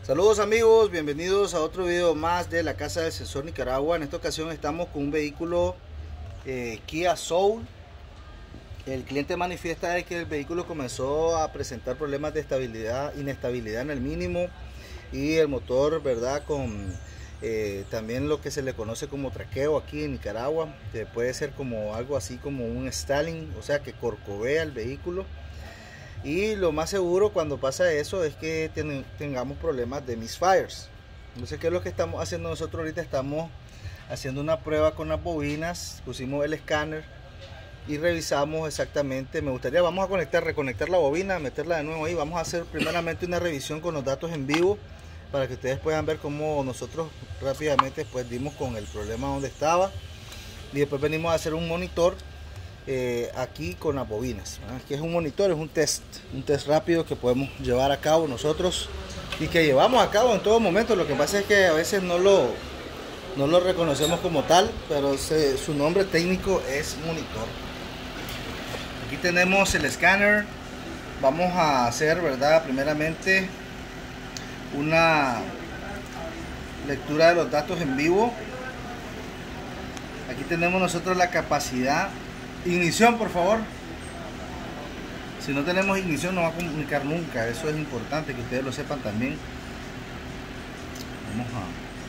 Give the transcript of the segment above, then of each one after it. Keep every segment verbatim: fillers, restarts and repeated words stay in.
Saludos amigos, bienvenidos a otro video más de la Casa del Sensor Nicaragua. En esta ocasión estamos con un vehículo eh, Kia Soul. El cliente manifiesta de que el vehículo comenzó a presentar problemas de estabilidad, inestabilidad en el mínimo, y el motor, verdad, con eh, también lo que se le conoce como traqueo aquí en Nicaragua, que puede ser como algo así como un stalling, o sea que corcovea el vehículo. Y lo más seguro cuando pasa eso es que ten, tengamos problemas de misfires. Entonces, ¿qué es lo que estamos haciendo nosotros ahorita? Estamos haciendo una prueba con las bobinas, pusimos el escáner y revisamos exactamente. Me gustaría, vamos a conectar, reconectar la bobina, meterla de nuevo ahí. Vamos a hacer primeramente una revisión con los datos en vivo para que ustedes puedan ver cómo nosotros rápidamente pues dimos con el problema donde estaba, y después venimos a hacer un monitor Eh, aquí con las bobinas. Aquí es un monitor, es un test, un test rápido que podemos llevar a cabo nosotros y que llevamos a cabo en todo momento. Lo que pasa es que a veces no lo, no lo reconocemos como tal, pero se, su nombre técnico es monitor. Aquí tenemos el escáner. Vamos a hacer, verdad, primeramente una lectura de los datos en vivo. Aquí tenemos nosotros la capacidad. Ignición, por favor. Si no tenemos ignición no va a comunicar nunca. Eso es importante que ustedes lo sepan también. Vamos a...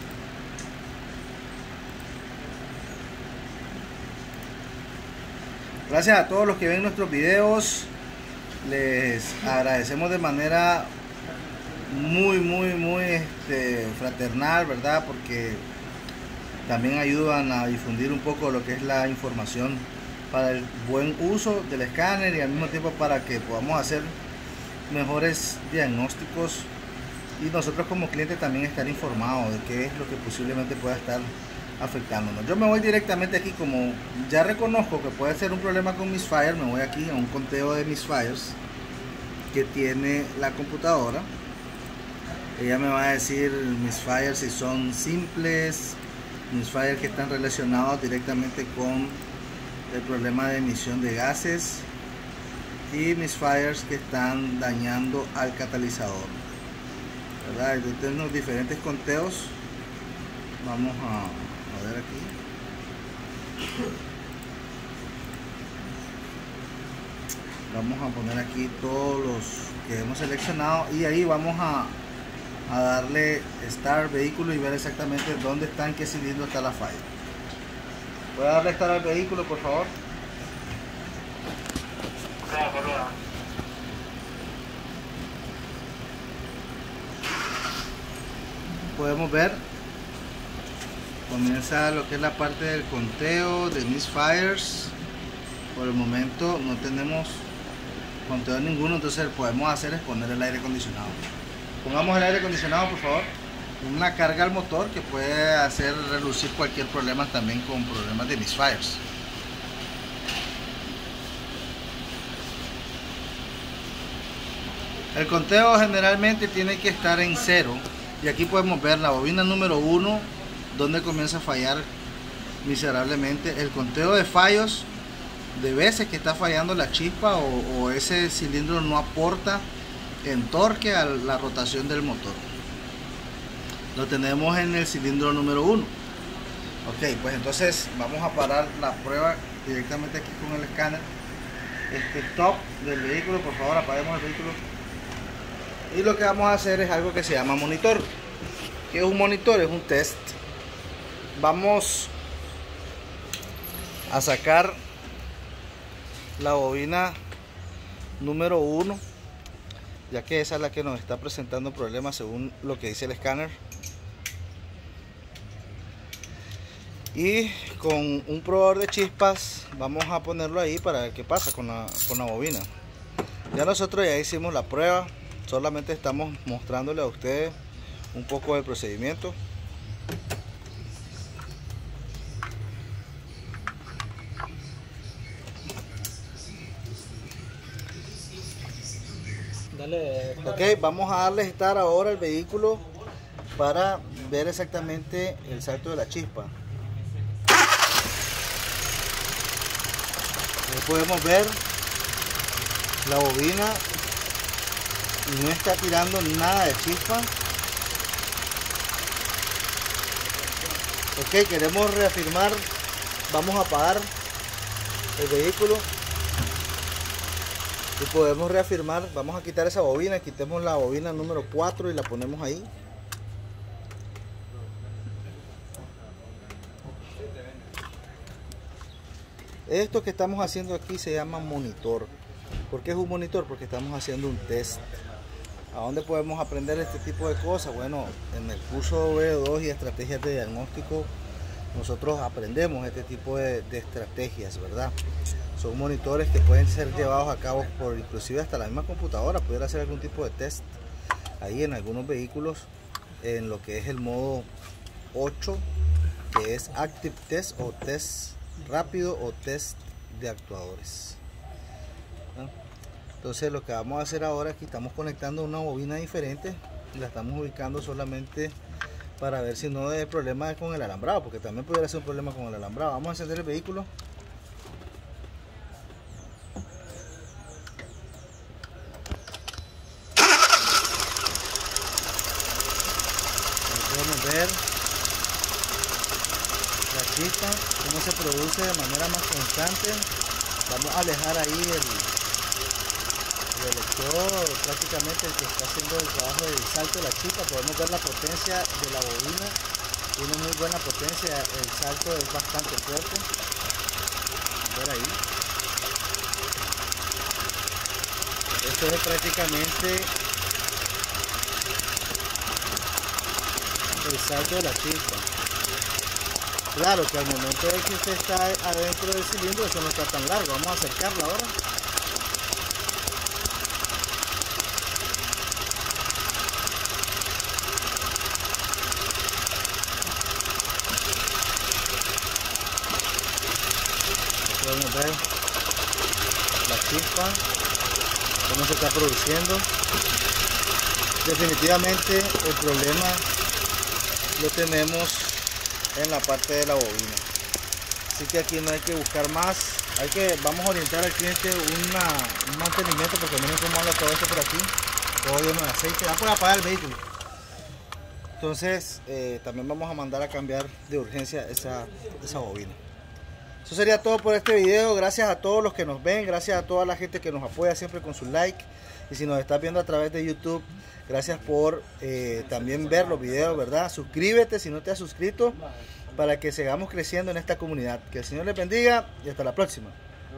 Gracias a todos los que ven nuestros videos. Les agradecemos de manera muy, muy, muy este, fraternal, ¿verdad? Porque también ayudan a difundir un poco lo que es la información para el buen uso del escáner, y al mismo tiempo para que podamos hacer mejores diagnósticos y nosotros como clientes también estar informados de qué es lo que posiblemente pueda estar afectándonos. Yo me voy directamente aquí, como ya reconozco que puede ser un problema con misfire, me voy aquí a un conteo de misfires que tiene la computadora. Ella me va a decir misfires si son simples, misfires que están relacionados directamente con el problema de emisión de gases, y misfires que están dañando al catalizador, ¿verdad? Entonces tenemos diferentes conteos. Vamos a, a ver aquí. Vamos a poner aquí todos los que hemos seleccionado, y ahí vamos a, a darle Start vehículo y ver exactamente dónde está, en qué cilindro está la falla. Voy a darle Start al vehículo, por favor. Podemos ver, comienza lo que es la parte del conteo de misfires. Por el momento no tenemos conteo ninguno, entonces lo que podemos hacer es poner el aire acondicionado. Pongamos el aire acondicionado, por favor. Una carga al motor que puede hacer relucir cualquier problema, también con problemas de misfires. El conteo generalmente tiene que estar en cero, y aquí podemos ver la bobina número uno donde comienza a fallar miserablemente. El conteo de fallos, de veces que está fallando la chispa o, o ese cilindro no aporta en torque a la rotación del motor. Lo tenemos en el cilindro número uno. Ok, pues entonces vamos a parar la prueba directamente aquí con el escáner. Este stop del vehículo, por favor, apaguemos el vehículo. Y lo que vamos a hacer es algo que se llama monitor. ¿Qué es un monitor? Es un test. Vamos a sacar la bobina número uno, ya que esa es la que nos está presentando problemas según lo que dice el escáner. Y con un probador de chispas vamos a ponerlo ahí para ver qué pasa con la, con la bobina. Ya nosotros ya hicimos la prueba, solamente estamos mostrándole a ustedes un poco del procedimiento. Dale. Ok, vamos a darle Start ahora al vehículo para ver exactamente el salto de la chispa. Ahí podemos ver la bobina no está tirando nada de chispa. Ok, queremos reafirmar, vamos a apagar el vehículo y podemos reafirmar. Vamos a quitar esa bobina, quitemos la bobina número cuatro y la ponemos ahí. Esto que estamos haciendo aquí se llama monitor. ¿Por qué es un monitor? Porque estamos haciendo un test. ¿A dónde podemos aprender este tipo de cosas? Bueno, en el curso B dos y estrategias de diagnóstico nosotros aprendemos este tipo de, de estrategias, ¿verdad? Son monitores que pueden ser llevados a cabo por inclusive hasta la misma computadora, poder hacer algún tipo de test ahí en algunos vehículos en lo que es el modo ocho, que es Active Test o test rápido o test de actuadores, ¿no? Entonces lo que vamos a hacer ahora, aquí estamos conectando una bobina diferente y la estamos ubicando solamente para ver si no hay problema con el alambrado, porque también pudiera ser un problema con el alambrado. Vamos a encender el vehículo. Podemos ver la chispa, cómo se produce de manera más constante. Vamos a alejar ahí el, el electrodo, prácticamente el que está haciendo el trabajo del salto de la chispa. Podemos ver la potencia de la bobina, tiene muy buena potencia, el salto es bastante fuerte. Ver ahí, esto es prácticamente el salto de la chispa. Claro que al momento de que usted está adentro del cilindro, eso no está tan largo. Vamos a acercarlo ahora. Podemos ver la chispa, cómo se está produciendo. Definitivamente el problema lo tenemos en la parte de la bobina, así que aquí no hay que buscar más. Hay que, vamos a orientar al cliente una, un mantenimiento, porque miren cómo anda todo esto por aquí, todo lleno de aceite. Va por apagar el vehículo. Entonces eh, también vamos a mandar a cambiar de urgencia esa, esa bobina. Eso sería todo por este video. Gracias a todos los que nos ven, gracias a toda la gente que nos apoya siempre con su like. Y si nos estás viendo a través de YouTube, gracias por eh, también ver los videos, ¿verdad? Suscríbete si no te has suscrito, para que sigamos creciendo en esta comunidad. Que el Señor les bendiga y hasta la próxima.